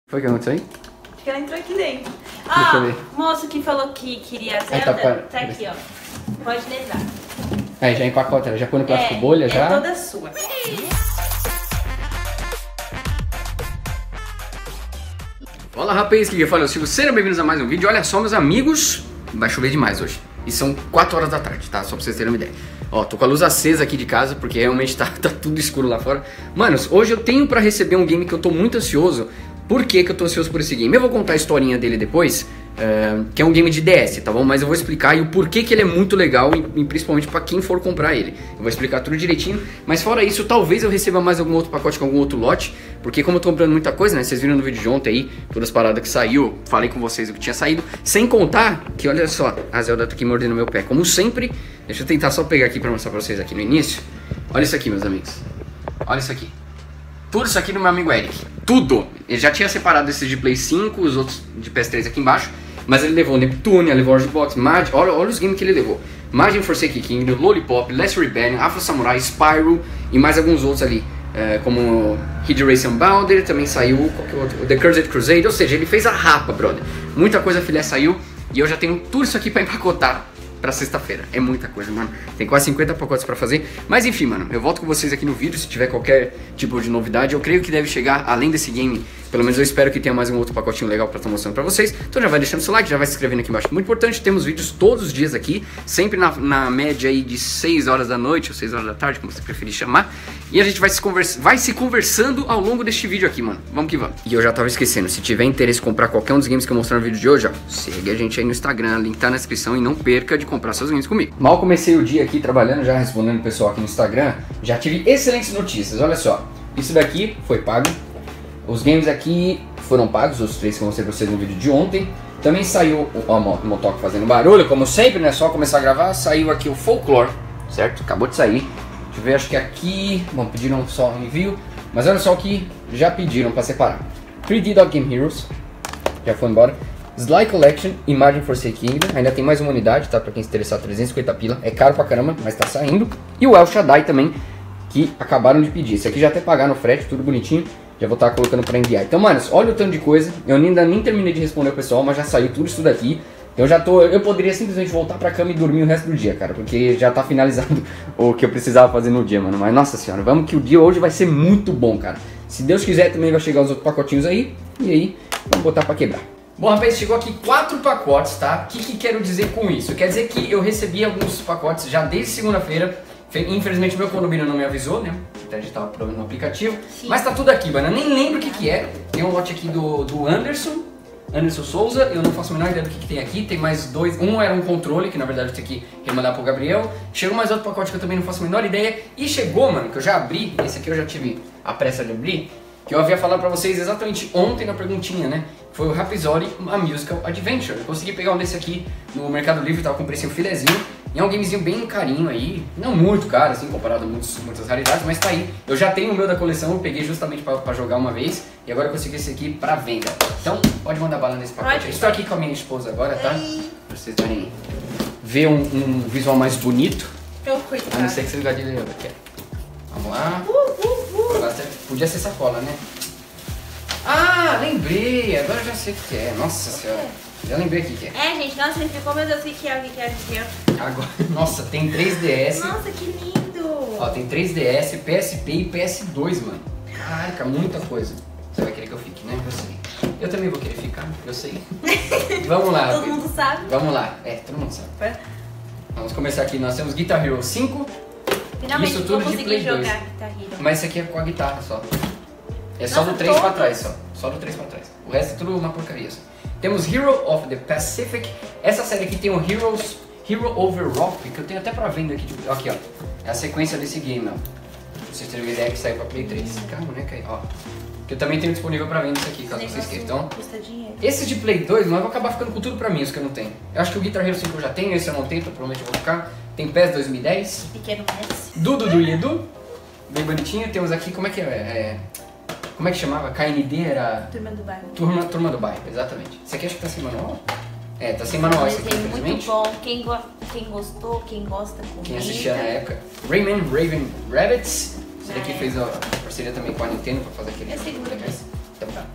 Foi que aconteceu aí? Acho que ela entrou aqui dentro. Ah, o moço que falou que queria Zelda, tá aqui, ó. Pode levar. Aí, já empacota, ela já põe no plástico bolha, já? É toda sua. Olá, rapaz, que fala é o Silvio, sejam bem-vindos a mais um vídeo. Olha só, meus amigos, vai chover demais hoje. E são 4 horas da tarde, tá? Só pra vocês terem uma ideia. Ó, tô com a luz acesa aqui de casa, porque realmente tá tudo escuro lá fora. Manos, hoje eu tenho pra receber um game que eu tô muito ansioso. Por que eu tô ansioso por esse game? Eu vou contar a historinha dele depois, que é um game de DS, tá bom? Mas eu vou explicar e o porquê que ele é muito legal, e principalmente pra quem for comprar ele. Eu vou explicar tudo direitinho, mas fora isso, talvez eu receba mais algum outro pacote com algum outro lote, porque como eu tô comprando muita coisa, né? Vocês viram no vídeo de ontem aí, todas as paradas que saiu, falei com vocês o que tinha saído, sem contar que, olha só, a Zelda tá aqui mordendo meu pé, como sempre. Deixa eu tentar só pegar aqui pra mostrar pra vocês aqui no início. Olha isso aqui, meus amigos. Olha isso aqui. Tudo isso aqui do meu amigo Eric. Tudo. Ele já tinha separado esses de Play 5, os outros de PS3 aqui embaixo. Mas ele levou Neptune, ele levou Orange Mad. Olha os games que ele levou. Majin Forsaken Kingdom, Lollipop, Last Rebellion, Afro Samurai, Spyro e mais alguns outros ali. Como Hidden Race Unbounded, também saiu qualquer outro, The Cursed Crusade. Ou seja, ele fez a rapa, brother. Muita coisa filé saiu. E eu já tenho tudo isso aqui pra empacotar pra sexta-feira. É muita coisa, mano. Tem quase 50 pacotes pra fazer. Mas enfim, mano, eu volto com vocês aqui no vídeo se tiver qualquer tipo de novidade. Eu creio que deve chegar, além desse game, pelo menos eu espero que tenha mais um outro pacotinho legal pra estar mostrando pra vocês. Então já vai deixando seu like, já vai se inscrevendo aqui embaixo. Muito importante, temos vídeos todos os dias aqui, sempre na média aí de 6 horas da noite ou 6 horas da tarde, como você preferir chamar. E a gente vai se conversando ao longo deste vídeo aqui, mano. Vamos que vamos. E eu já tava esquecendo, se tiver interesse em comprar qualquer um dos games que eu mostrar no vídeo de hoje, ó, segue a gente aí no Instagram, link tá na descrição e não perca de comprar seus games comigo. Mal comecei o dia aqui trabalhando, já respondendo o pessoal aqui no Instagram, já tive excelentes notícias. Olha só, isso daqui foi pago. Os games aqui foram pagos, os 3 que eu mostrei pra vocês no vídeo de ontem. Também saiu o motoque fazendo barulho, como sempre, né? Só começar a gravar. Saiu aqui o Folklore, certo? Acabou de sair. Deixa eu ver, acho que aqui... Bom, pediram só um envio. Mas olha só que já pediram pra separar. 3D Dog Game Heroes, já foi embora. Sly Collection e Majin Forsaken Kingdom. Ainda tem mais uma unidade, tá? Pra quem se interessar, 350 pila. É caro pra caramba, mas tá saindo. E o El Shaddai também, que acabaram de pedir. Esse aqui já até pagaram o frete, tudo bonitinho. Já vou estar colocando pra enviar. Então, manos, olha o tanto de coisa. Eu ainda nem terminei de responder o pessoal, mas já saiu tudo isso daqui. Eu poderia simplesmente voltar pra cama e dormir o resto do dia, cara. Porque já tá finalizado o que eu precisava fazer no dia, mano. Mas, nossa senhora, vamos que o dia hoje vai ser muito bom, cara. Se Deus quiser, também vai chegar os outros pacotinhos aí. E aí, vamos botar pra quebrar. Bom, rapaz, chegou aqui 4 pacotes, tá? O que quero dizer com isso? Quer dizer que eu recebi alguns pacotes já desde segunda-feira. Infelizmente meu condomínio não me avisou, né? Até a gente tava problema no aplicativo. Sim. Mas tá tudo aqui, mano. Eu nem lembro o que é. Tem um lote aqui do Anderson Souza. Eu não faço a menor ideia do que tem aqui. Tem mais 2. Um era um controle, que na verdade eu tenho que remandar pro Gabriel. Chegou mais outro pacote que eu também não faço a menor ideia. E chegou, mano, que eu já abri. Esse aqui eu já tive a pressa de abrir. Que eu havia falado pra vocês exatamente ontem na perguntinha, né? Foi o Rhapsody, a Musical Adventure. Eu consegui pegar um desse aqui no Mercado Livre, tava com um precinho filezinho. E é um gamezinho bem carinho aí, não muito caro assim, comparado a muitas raridades, mas tá aí. Eu já tenho o meu da coleção, eu peguei justamente pra jogar uma vez. E agora eu consegui esse aqui pra venda. Então, pode mandar bala nesse pacote. Eu estou aqui com a minha esposa agora, tá? Pra vocês darem ver um visual mais bonito. A não ser que vocês gostem de quer. Vamos lá. Podia ser sacola, né? Ah, lembrei! Agora eu já sei o que é. Nossa senhora. Já lembrei o que é. É, gente, nossa, ele ficou, meu Deus, o que é. Agora, nossa, tem 3DS. Nossa, que lindo! Ó, tem 3DS, PSP e PS2, mano. Caraca, muita coisa. Você vai querer que eu fique, né? Eu sei. Eu também vou querer ficar, eu sei. Vamos lá. Todo mundo sabe. Vamos lá. Todo mundo sabe. Vamos começar aqui. Nós temos Guitar Hero 5. Finalmente isso tudo vou de Play 2. Jogar Guitar Hero. Mas isso aqui é com a guitarra só. É só do 3 pra trás, só. Só do 3 pra trás. O resto é tudo uma porcaria. Só. Temos Hero of the Pacific. Essa série aqui tem o Hero Over Rock, que eu tenho até pra venda aqui. Aqui, ó. É a sequência desse game, ó. Pra vocês terem uma ideia que saiu pra Play 3. Calma, né, Kai? Ó. Que eu também tenho disponível pra venda isso aqui, caso vocês queiram. Então, esse de Play 2, mas eu vou acabar ficando com tudo pra mim, os que eu não tenho. Eu acho que o Guitar Hero 5 eu já tenho, esse eu não tenho, então provavelmente eu vou ficar. Tem PES 2010. Pequeno Messi. Dudu e Edu. Bem bonitinho. Temos aqui, como é que é? Como é que chamava? KND era... Turma do Bairro. Turma do Bairro, exatamente. Esse aqui acho que tá sem manual. Tá sem manual esse aqui, infelizmente. Muito bom. Quem gostou, quem gosta, comenta. Quem assistia na época. Rayman Raven Rabbits. Esse daqui fez a parceria também com a Nintendo pra fazer aquele... É seguro. Então tá.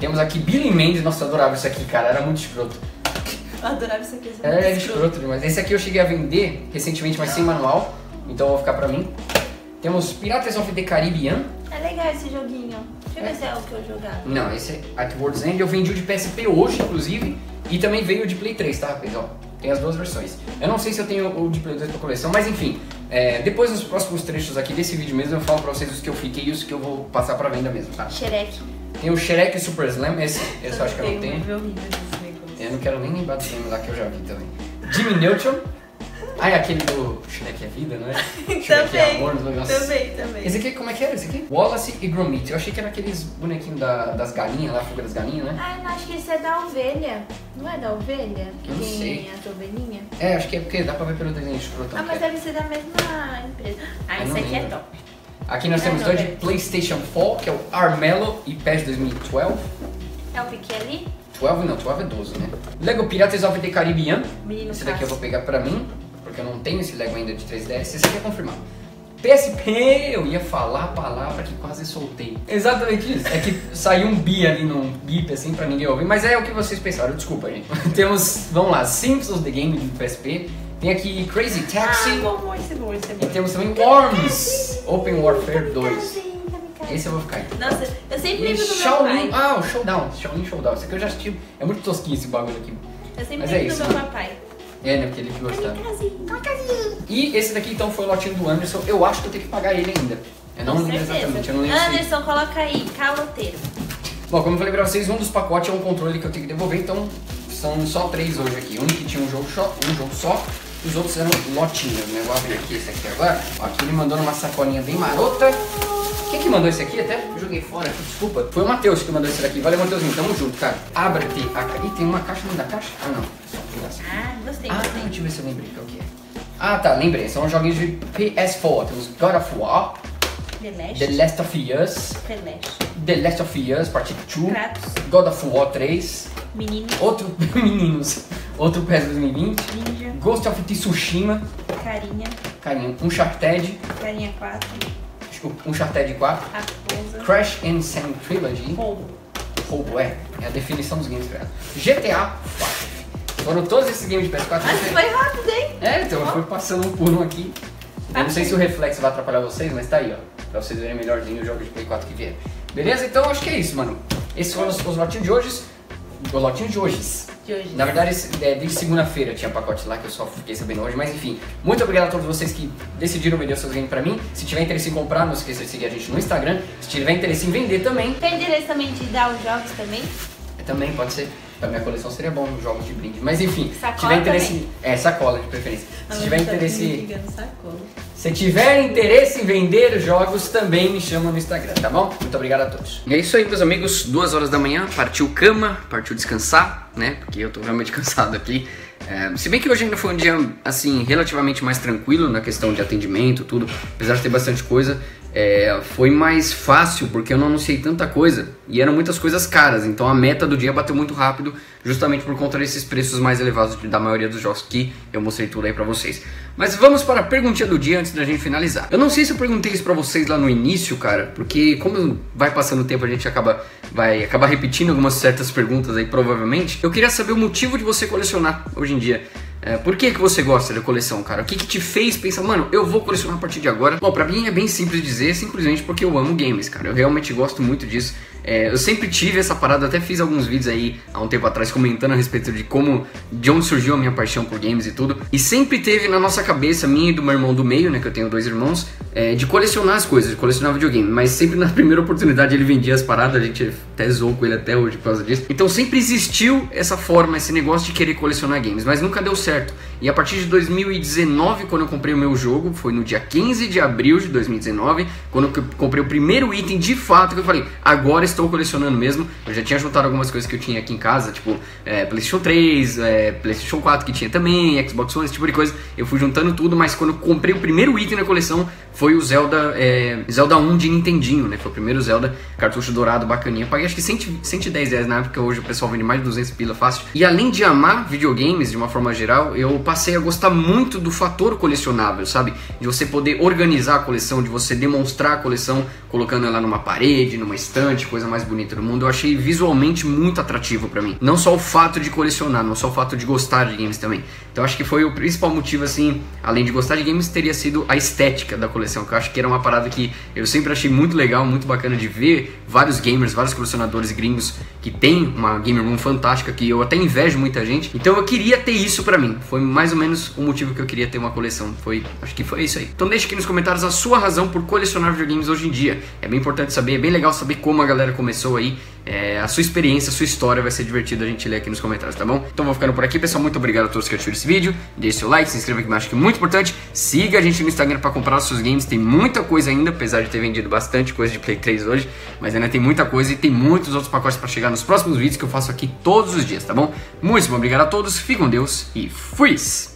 Temos aqui Billy Mandy. Nossa, eu adorava isso aqui, cara. Era muito escroto. Eu adorava isso aqui. É escroto demais. Esse aqui eu cheguei a vender recentemente, mas sem manual. Então eu vou ficar pra mim. Temos Pirates of the Caribbean. É legal esse joguinho. Deixa eu ver se é o que eu jogava. Não, esse é At World's End. Eu vendi o de PSP hoje, inclusive. E também veio o de Play 3, tá, rapaz? Ó, tem as duas versões. Eu não sei se eu tenho o de Play 2 pra coleção, mas enfim. Depois nos próximos trechos aqui desse vídeo mesmo, eu falo pra vocês os que eu fiquei e os que eu vou passar pra venda mesmo, tá? Shrek. Tem o Shrek Super Slam, esse eu acho que eu não tenho. Eu não quero nem lembrar desse nome lá que eu já vi também. Jimmy Neutron. Ah, é aquele do Shrek é vida, não é? Shrek é amor, não é? Também. Esse aqui, como é que era esse aqui? Wallace e Gromit. Eu achei que era aqueles bonequinhos das galinhas lá, fuga das galinhas, né? Ah, não, acho que esse é da ovelha. Não é da ovelha? Eu não sei. As ovelhinhas? É, acho que é porque dá pra ver pelo desenho escrotão. Ah, mas deve ser da mesma empresa. Ah, esse aqui é top. Aqui nós temos dois de PlayStation 4, que é o Armello e PES 2012. É o pequeno ali? 12 não, 12 é 12, né? Lego Pirates of the Caribbean. Menino esse daqui eu vou pegar pra mim, porque eu não tenho esse Lego ainda de 3DS. Esse aqui é confirmado. PSP, eu ia falar a palavra que quase soltei. Exatamente isso. É que saiu um bi ali num bip assim pra ninguém ouvir, mas é o que vocês pensaram, desculpa, gente. Temos, vamos lá, Simpsons The Game do PSP. Tem aqui Crazy Taxi. Bom, esse é bom. E temos também Worms Open Warfare 2. Esse eu vou ficar aí. Nossa, eu sempre lembro do meu Shaolin, pai. o Showdown, Shaolin Showdown. Esse aqui eu já assisti, é muito tosquinho esse bagulho aqui. Eu sempre Mas lembro isso, do meu papai. É, né, porque ele que gostava. E esse daqui então foi o lotinho do Anderson. Eu acho que eu tenho que pagar ele ainda. Eu não lembro exatamente, eu não lembro. Anderson, coloca aí, caloteiro. Bom, como eu falei pra vocês, um dos pacotes é um controle que eu tenho que devolver, então são só 3 hoje aqui. Um que tinha um jogo só, os outros eram lotinhos, né? Vou abrir aqui esse aqui agora. Ó, aqui ele mandou numa sacolinha bem marota. Quem que mandou esse aqui? Até joguei fora aqui, desculpa. Foi o Matheus que mandou esse daqui. Valeu, Matheusinho, tamo junto, cara. Abre-te a caixa. Ih, tem uma caixa dentro da caixa? Ah, não. Só um pedacinho. Ah, gostei. Deixa eu ver se eu lembrei qual que é. Ah, tá, lembrei. São joguinhos de PS4. Temos God of War, The Last of Us, The Last of Us, Part 2, God of War 3, Meninos, outro PES 2020, Ninja, Ghost of Tsushima, Carinha, Uncharted, Carinha 4, Uncharted 4, Raposa, Crash and Sand Trilogy, Roubo, é a definição dos games, cara. GTA 4. Foram todos esses games de PS4. Mas foi rápido, hein? Então eu fui passando um por um aqui. Eu não sei se o reflexo vai atrapalhar vocês, mas tá aí, ó. Pra vocês verem melhorzinho o jogo de Play 4 que vier. Beleza? Então acho que é isso, mano. Esses foram os lotinhos de hoje. Os lotinhos de hoje. Na verdade, desde segunda-feira tinha pacote lá que eu só fiquei sabendo hoje. Mas enfim, muito obrigado a todos vocês que decidiram vender os seus games pra mim. Se tiver interesse em comprar, não esqueça de seguir a gente no Instagram. Se tiver interesse em vender também. Tem interesse também de dar os jogos também? Também pode ser. Pra minha coleção seria bom uns jogos de brinde. Mas enfim, sacola se tiver interesse. Também. Sacola de preferência. Se tiver interesse. Sacola. Se tiver interesse em vender jogos, também me chama no Instagram, tá bom? Muito obrigado a todos. E é isso aí, meus amigos. 2 horas da manhã, partiu cama, partiu descansar, né? Porque eu tô realmente cansado aqui. Se bem que hoje ainda foi um dia, assim, relativamente mais tranquilo na questão de atendimento, tudo. Apesar de ter bastante coisa. Foi mais fácil porque eu não anunciei tanta coisa e eram muitas coisas caras, então a meta do dia bateu muito rápido justamente por conta desses preços mais elevados da maioria dos jogos que eu mostrei tudo aí pra vocês. Mas vamos para a perguntinha do dia antes da gente finalizar. Eu não sei se eu perguntei isso pra vocês lá no início, cara, porque como vai passando o tempo a gente vai acabar repetindo algumas certas perguntas aí provavelmente. Eu queria saber o motivo de você colecionar hoje em dia. Por que você gosta da coleção, cara? O que te fez pensar, mano, eu vou colecionar a partir de agora? Bom, pra mim é bem simples dizer, simplesmente porque eu amo games, cara. Eu realmente gosto muito disso. Eu sempre tive essa parada, até fiz alguns vídeos aí há um tempo atrás comentando a respeito de onde surgiu a minha paixão por games e tudo. E sempre teve na nossa cabeça, minha e do meu irmão do meio, né, que eu tenho 2 irmãos, de colecionar as coisas, de colecionar videogame. Mas sempre na primeira oportunidade ele vendia as paradas, a gente até zoou com ele até hoje por causa disso. Então sempre existiu essa forma, esse negócio de querer colecionar games, mas nunca deu certo. E a partir de 2019, quando eu comprei o meu jogo, foi no dia 15 de abril de 2019, quando eu comprei o primeiro item de fato, que eu falei, agora estou colecionando mesmo. Eu já tinha juntado algumas coisas que eu tinha aqui em casa, tipo PlayStation 3, PlayStation 4 que tinha também, Xbox One, esse tipo de coisa. Eu fui juntando tudo, mas quando eu comprei o primeiro item na coleção foi o Zelda 1 de Nintendinho, né? Foi o primeiro Zelda, cartucho dourado, bacaninha. Paguei acho que 110 reais na época, hoje o pessoal vende mais de 200 pila fácil. E além de amar videogames de uma forma geral, eu passei a gostar muito do fator colecionável, sabe? De você poder organizar a coleção, de você demonstrar a coleção colocando ela numa parede, numa estante, coisa coisa mais bonita do mundo. Eu achei visualmente muito atrativo pra mim. Não só o fato de colecionar, não só o fato de gostar de games também. Então acho que foi o principal motivo, assim, além de gostar de games, teria sido a estética da coleção, que eu acho que era uma parada que eu sempre achei muito legal, muito bacana de ver vários gamers, vários colecionadores gringos que tem uma game room fantástica, que eu até invejo muita gente. Então eu queria ter isso pra mim. Foi mais ou menos o motivo que eu queria ter uma coleção. Acho que foi isso aí. Então deixa aqui nos comentários a sua razão por colecionar videogames hoje em dia. É bem importante saber, é bem legal saber como a galera começou aí. A sua experiência, a sua história, vai ser divertido a gente ler aqui nos comentários, tá bom? Então vou ficando por aqui, pessoal. Muito obrigado a todos que assistiram esse vídeo. Deixe seu like, se inscreva aqui embaixo, que é muito importante. Siga a gente no Instagram pra comprar os seus games. Tem muita coisa ainda, apesar de ter vendido bastante coisa de Play 3 hoje. Mas ainda tem muita coisa e tem muitos outros pacotes pra chegar nos próximos vídeos que eu faço aqui todos os dias, tá bom? Muito obrigado a todos, fiquem com Deus e fui!